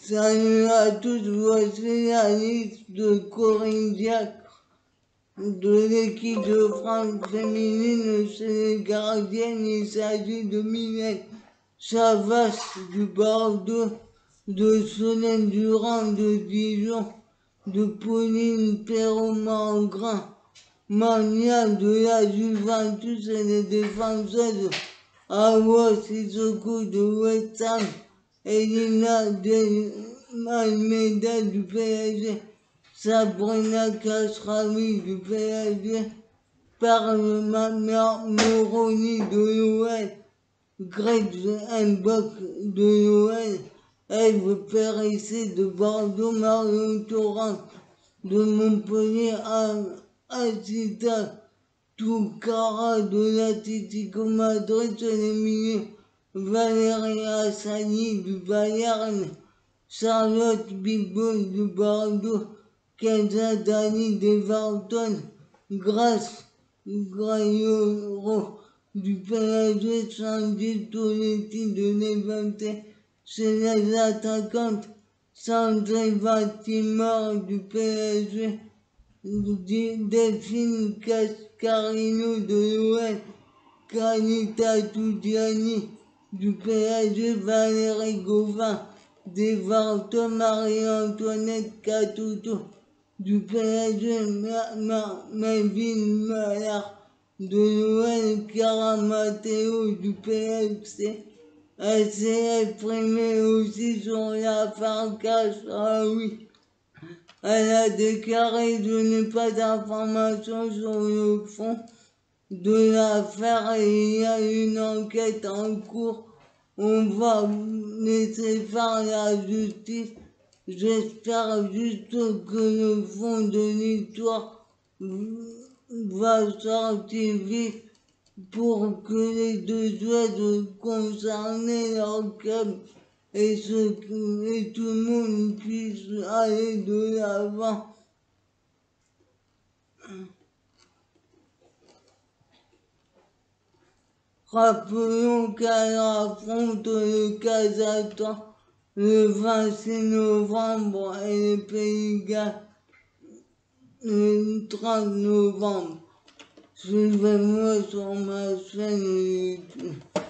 Salut à tous, voici la liste de Corinthians de l'équipe de France féminine chez les gardiennes. Il s'agit de Mylène Savas du Bordeaux, de Solène Durand de Dijon, de Pauline Perrault-Mangrin, Mania de la Juventus et les défenseuses Awa Sissoko de West Ham, Elina de Almeida du PSG, Sabrina Kasraoui du PSG, Parlement Moroni de l'OL, Greg Mbok de l'OL, Eve Périssé de Bordeaux, Marion Torrent de Montpellier, Asita Toukara de l'Atlético Madrid sur les milieux, Valérie Hassani du Bayern, Charlotte Bibot du Bordeaux, Kenza Dani d'Everton, Grace Grayoro du PSG, Sandy Toletti de Levante, chez les attaquantes, Sandrine Vatimor du PSG, Delphine Cascarino de l'OL, Kanita Toudiani du PSG, Valérie Gauvin d'Everton, Marie-Antoinette Catuto du PSG, Melvin Mallard de l'OL, Cara Matteo du PFC. Elle s'est exprimée aussi sur l'affaire Kasraoui. Elle a déclaré: je n'ai pas d'informations sur le fond de l'affaire et il y a une enquête en cours. On va laisser faire la justice. J'espère juste que le fond de l'histoire va sortir vite pour que les deux joueuses concernées leur club et tout le monde puisse aller de l'avant. Rappelons qu'elle affronte le Kazakhstan le 26 novembre et les Pays-Bas le 30 novembre. Suivez-moi sur ma chaîne YouTube.